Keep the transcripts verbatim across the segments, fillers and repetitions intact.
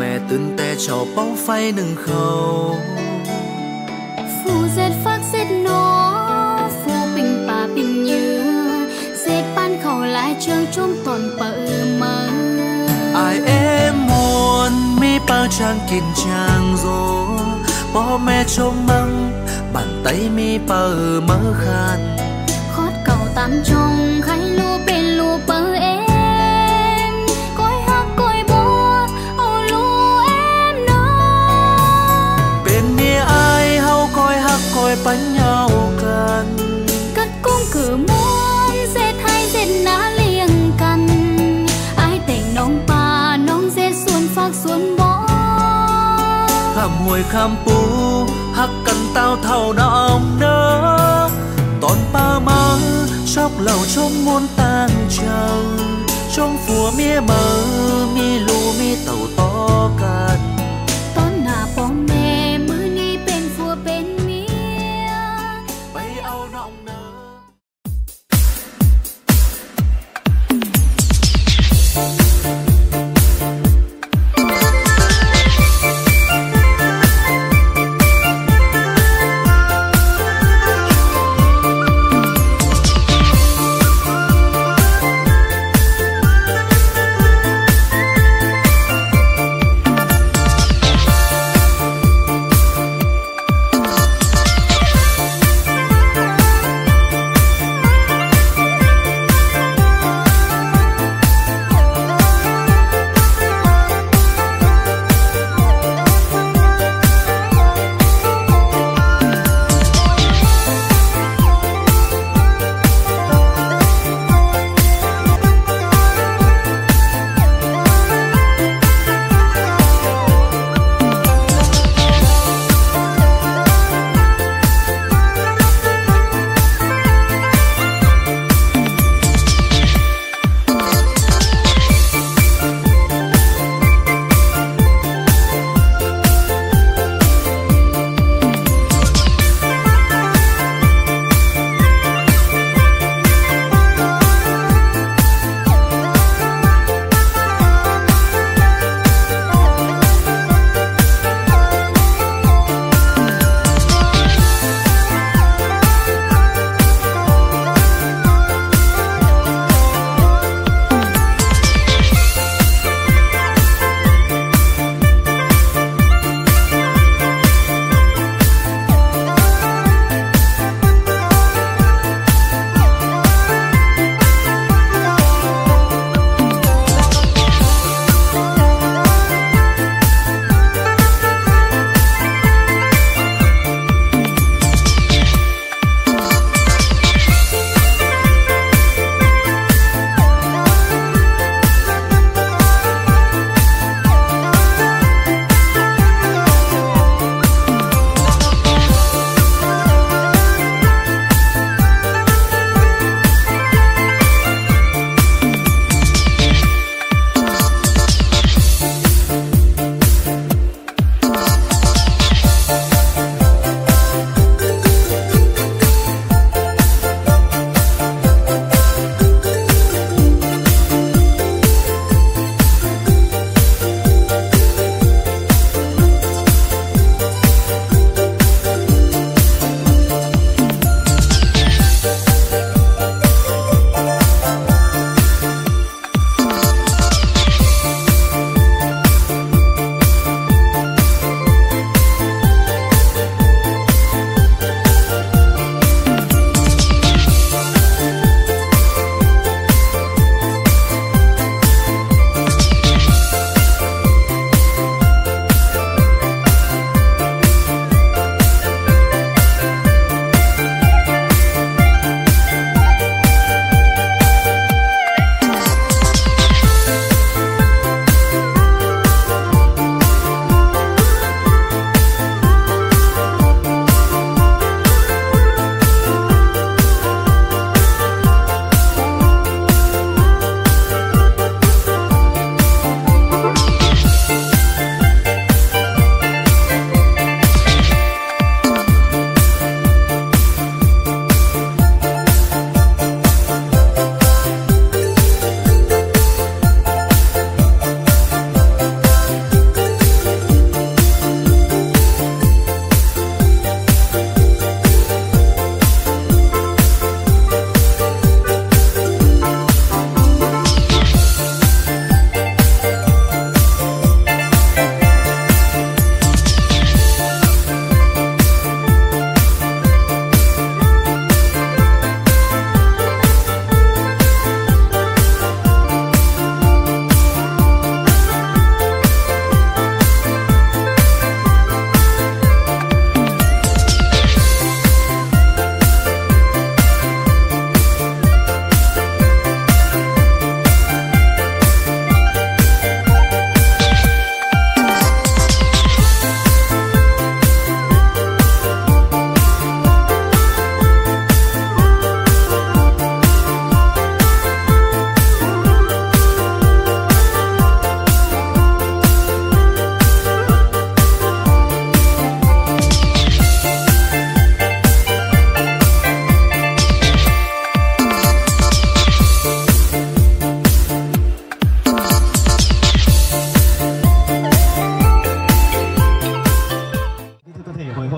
mẹตื่นแต่ชอบเป้าไฟหนึ่งเขา phù dệt phát dệt nó phù bình bà bình như dệt ban khẩu lại trường chôm toàn bờ mơ. Ai em muốn mi bao trang kín trang rô bố mẹ trông măng bàn tay mi bao mơ khan khót cầu tam trong khai lúa bên lúa bờ em coi hát coi bố ô lúa em nó bên mi ai hao coi hát coi bánh nhau cần cất cung cử muốn dệt hai dệt ná liêng căn ai tình nông pa nông dệt xuân phác xuân bó khăm hồi khăm pu hắc cần tao thầu nọng nơ toàn ba mơ chóc lầu trong muôn tan chờ trong phùa mía mơ mi lu mi tàu to can tón nà bó mẹ mưa ni bên phùa bên mía bay ao nọng nơ.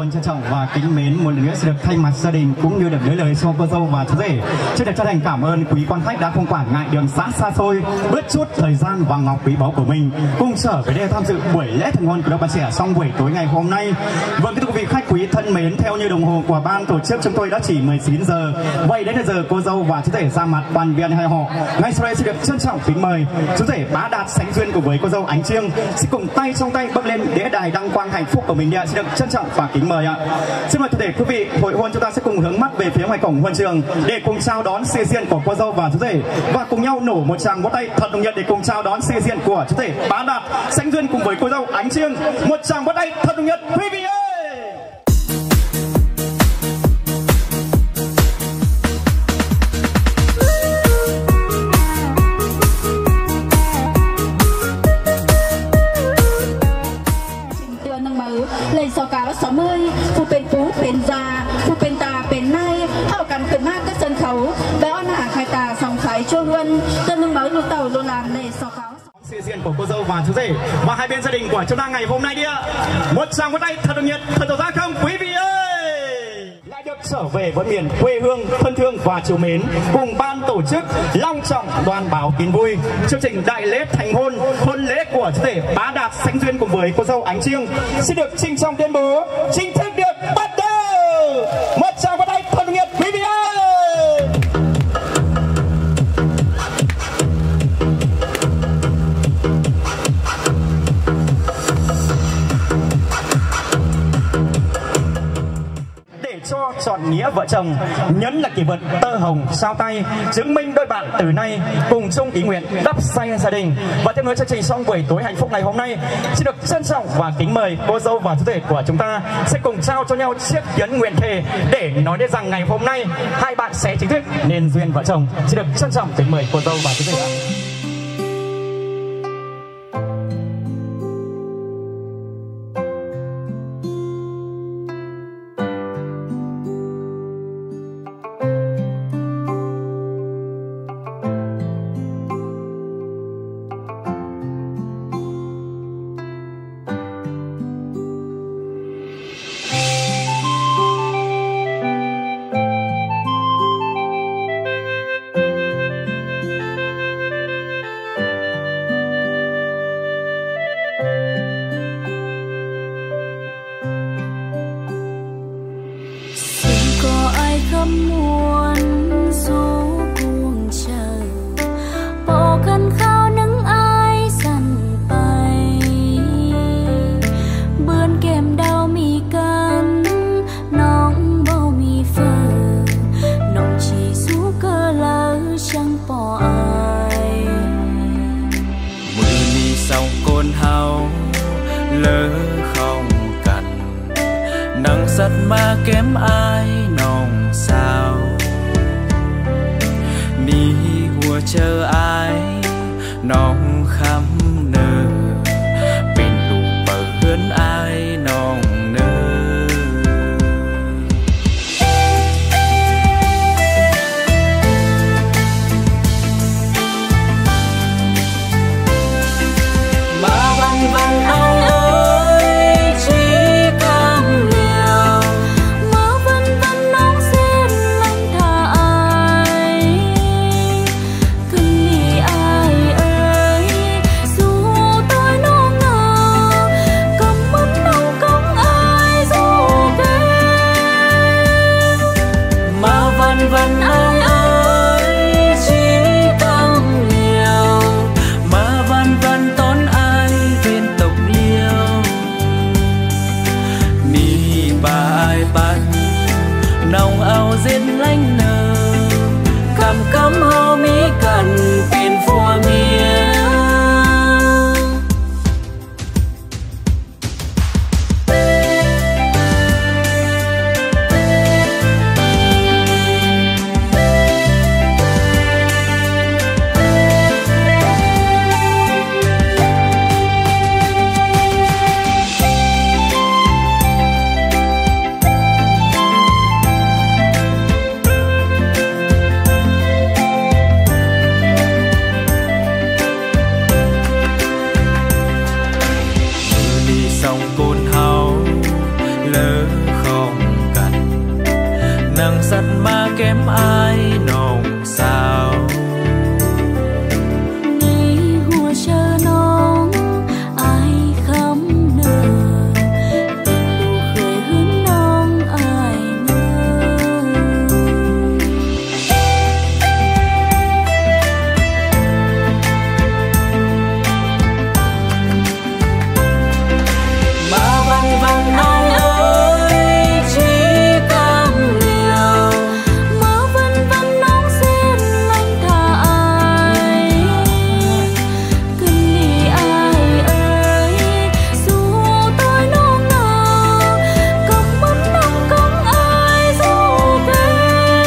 Huân trân trọng và kính mến một lần nữa sẽ được thay mặt gia đình cũng như được gửi lời cho cô dâu và chú rể. Xin được chân thành cảm ơn quý quan khách đã không quản ngại đường xã xa xôi, bớt chút thời gian và ngọc quý báu của mình cùng trở về đây tham dự buổi lễ thành hôn của đôi bạn trẻ trong buổi tối ngày hôm nay. Vâng, thưa quý vị khách quý thân mến, theo như đồng hồ của ban tổ chức chúng tôi đã chỉ mười chín giờ. Vậy đến giờ cô dâu và chú rể ra mặt toàn viên hai họ. Ngay sau đây xin được trân trọng kính mời chú rể Bá Đạt sánh duyên cùng với cô dâu Ánh Chiêng sẽ cùng tay trong tay bước lên đĩa đài đăng quang hạnh phúc của mình ạ. Xin được trân trọng và kính mời ạ. Xin mời toàn thể quý vị hội hôn chúng ta sẽ cùng hướng mắt về phía ngoài cổng huân trường để cùng chào đón xe diện của cô dâu và chú rể và cùng nhau nổ một tràng vỗ tay thật nồng nhiệt để cùng chào đón xe diện của chú rể Bá Đạt sánh duyên cùng với cô dâu Ánh Chiêng. Một tràng vỗ tay thật nồng nhiệt quý vị ơi. เลยสกาวสมัยผู้เป็นปูเป็นจาผู้เป็นตาเป็นนายเท่ากันขึ้นมากก็เชิญเขาแล้วหน้าใครตาสองสายช่วยวันจนนึงเมาลูกเต่าโลลานเลยสกาว xe diện của cô dâu và chú rể và hai bên gia đình của chúng ta ngày hôm nay đi ạ. Một tràng vỗ tay thật nồng nhiệt, thật tổ ra không quý vị ơi. Lại được trở về với miền quê hương thân thương và chiều mến cùng ban tổ chức long trọng đoàn báo tin vui chương trình đại lễ thành hôn hôn lễ của chú rể Bá Đạt sánh duyên cùng với cô dâu Ánh Chiêng xin được trinh trọng tuyên bố chính thức được bắt đầu. Một tràng vỗ tay thật nồng nhiệt quý vị ơi. Cho trọn nghĩa vợ chồng nhấn là kỷ vật tơ hồng sao tay chứng minh đôi bạn từ nay cùng chung ý nguyện đắp xây gia đình. Và tiếp nối chương trình trong buổi tối hạnh phúc ngày hôm nay xin được trân trọng và kính mời cô dâu và chú rể của chúng ta sẽ cùng trao cho nhau chiếc nhẫn nguyện thề để nói đến rằng ngày hôm nay hai bạn sẽ chính thức nên duyên vợ chồng. Xin được trân trọng kính mời cô dâu và chú rể. Rất mà kém ai nồng sao ni hùa chờ ai nồng khăm nơ bên đủ bờ hơn ai nồng nơ mà văng văng áo ơi chỉ cam vẫn ai ơi chỉ cam liều mà vẫn vẫn tốn ai bên tộc liêu ni bà ai bắt nòng ao giết lánh nơ cầm cắm hô mỹ cần tiền phua mía. Lỡ kém ai nồng sao. Ngày hùa chờ nóng ai khám nở, tình khởi hướng nóng ai ngờ. Mà vần vần nóng ơi chỉ cam liều, Mà vân vân nóng xin anh thả ai, cần đi ai ơi dù tôi nông nở, cầm mất nông không ai dù về.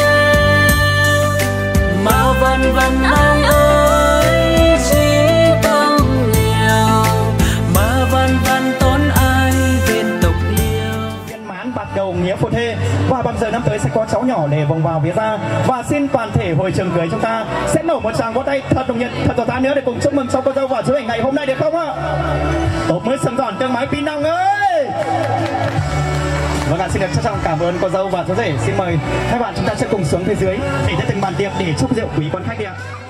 mà vần vần nóng ơi chỉ cam liều, mà vần vần tốn ai viên tục liêu. Viên mãn bắt đầu nghĩa phút thê và bằng giờ năm tới sẽ có cháu nhỏ để vòng vào phía ra và xin toàn thể hội trường cưới chúng ta sẽ nổ một tràng vỗ tay thật nồng nhiệt thật to tán nữa để cùng chúc mừng cháu cô dâu và chú rể ngày hôm nay được không ạ? Tốt mới sân giòn tương mái pin nòng ơi. Vâng ạ, xin được trân trọng cảm ơn cô dâu và chú rể. Xin mời hai bạn chúng ta sẽ cùng xuống phía dưới để cho từng bàn tiệc để chúc rượu quý quan khách đi ạ.